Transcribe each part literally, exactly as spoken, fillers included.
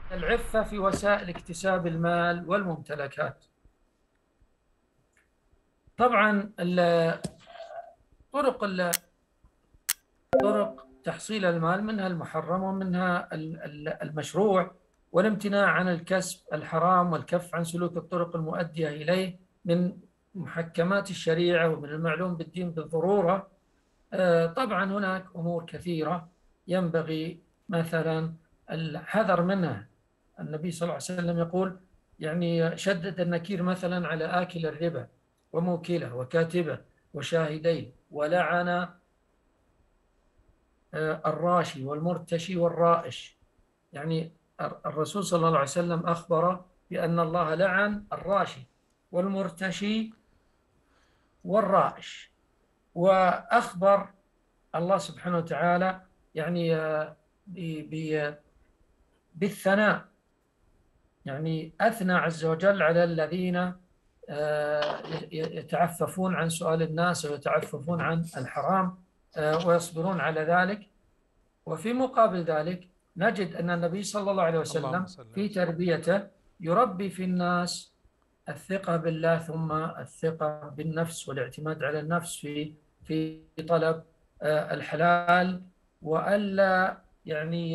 العفة في وسائل اكتساب المال والممتلكات. طبعا طرق طرق تحصيل المال منها المحرم ومنها المشروع، والامتناع عن الكسب الحرام والكف عن سلوك الطرق المؤدية إليه من محكمات الشريعة ومن المعلوم بالدين بالضرورة. طبعا هناك أمور كثيرة ينبغي مثلا الحذر منها. النبي صلى الله عليه وسلم يقول يعني شدد النكير مثلا على آكل الربا وموكله وكاتبه وشاهديه، ولعن الراشي والمرتشي والرائش. يعني الرسول صلى الله عليه وسلم أخبر بأن الله لعن الراشي والمرتشي والرائش، وأخبر الله سبحانه وتعالى يعني بالثناء، يعني أثنى عز وجل على الذين يتعففون عن سؤال الناس ويتعففون عن الحرام ويصبرون على ذلك. وفي مقابل ذلك نجد أن النبي صلى الله عليه وسلم في تربيته يربي في الناس الثقة بالله ثم الثقة بالنفس والاعتماد على النفس في في طلب الحلال، وألا يعني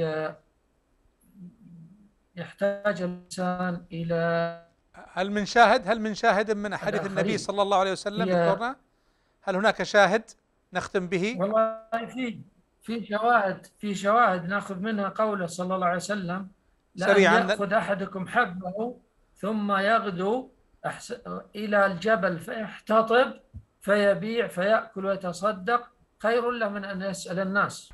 يحتاج الإنسان إلى هل من شاهد هل من شاهد من أحاديث النبي صلى الله عليه وسلم يذكرنا؟ هل هناك شاهد نختم به؟ والله في في شواهد في شواهد ناخذ منها قوله صلى الله عليه وسلم: لأن يأخذ أحدكم حبه ثم يغدو إلى الجبل فيحتطب فيبيع فيأكل ويتصدق خير له من أن يسأل الناس.